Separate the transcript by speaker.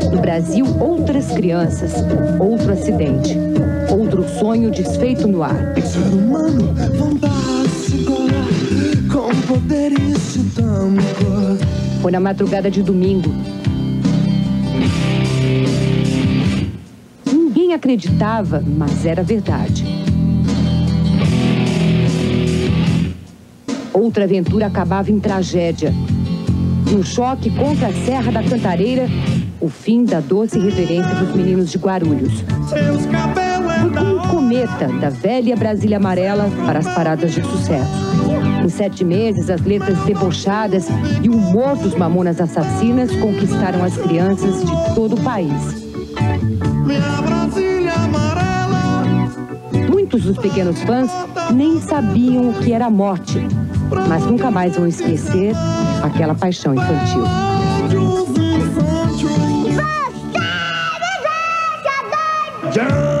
Speaker 1: No Brasil, outras crianças, outro acidente, outro sonho desfeito no ar.
Speaker 2: Ser humano fantástico, com poderes titânicos.
Speaker 1: Foi na madrugada de domingo. Ninguém acreditava, mas era verdade. Outra aventura acabava em tragédia. No choque contra a Serra da Cantareira, o fim da doce reverência dos meninos de Guarulhos. Foi como um cometa da velha Brasília amarela para as paradas de sucesso. Em 7 meses, as letras debochadas e o humor dos Mamonas Assassinas conquistaram as crianças de todo o país. Muitos dos pequenos fãs nem sabiam o que era a morte, mas nunca mais vão esquecer aquela paixão infantil.
Speaker 2: Já